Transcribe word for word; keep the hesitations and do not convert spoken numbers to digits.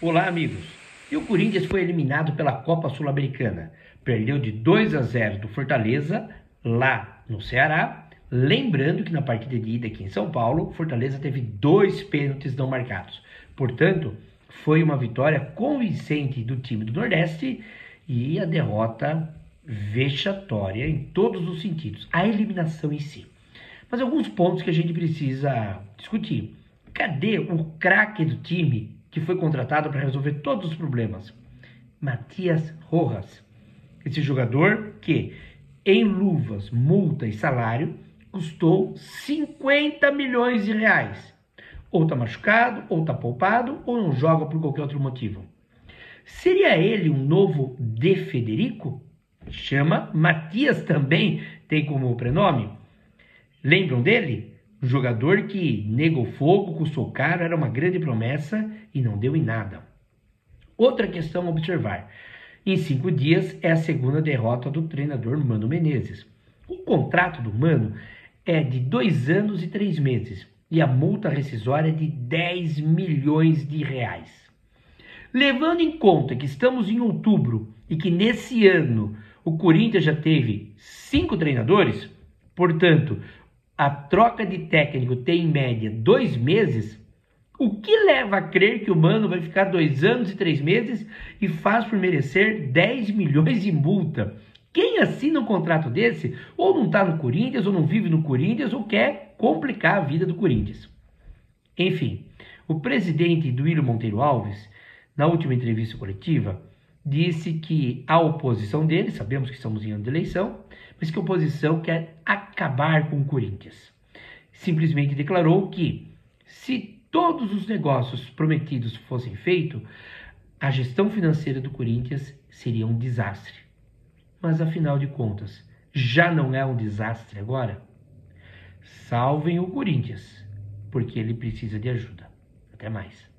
Olá, amigos. E o Corinthians foi eliminado pela Copa Sul-Americana. Perdeu de dois a zero do Fortaleza, lá no Ceará. Lembrando que na partida de ida aqui em São Paulo, Fortaleza teve dois pênaltis não marcados. Portanto, foi uma vitória convincente do time do Nordeste e a derrota vexatória em todos os sentidos. A eliminação em si. Mas alguns pontos que a gente precisa discutir. Cadê o craque do time que foi contratado para resolver todos os problemas? Matias Rojas. Esse jogador que, em luvas, multa e salário, custou cinquenta milhões de reais. Ou está machucado, ou está poupado, ou não joga por qualquer outro motivo. Seria ele um novo De Federico? Chama Matias também, tem como prenome. Lembram dele? Um jogador que negou fogo, custou caro, era uma grande promessa e não deu em nada. Outra questão a observar. Em cinco dias é a segunda derrota do treinador Mano Menezes. O contrato do Mano é de dois anos e três meses e a multa rescisória é de dez milhões de reais. Levando em conta que estamos em outubro e que nesse ano o Corinthians já teve cinco treinadores, portanto, a troca de técnico tem em média dois meses, o que leva a crer que o Mano vai ficar dois anos e três meses e faz por merecer dez milhões de multa? Quem assina um contrato desse ou não está no Corinthians, ou não vive no Corinthians, ou quer complicar a vida do Corinthians. Enfim, o presidente Duílio Monteiro Alves, na última entrevista coletiva, disse que a oposição dele, sabemos que estamos em ano de eleição, mas que a oposição quer acabar com o Corinthians. Simplesmente declarou que, se todos os negócios prometidos fossem feitos, a gestão financeira do Corinthians seria um desastre. Mas, afinal de contas, já não é um desastre agora? Salvem o Corinthians, porque ele precisa de ajuda. Até mais.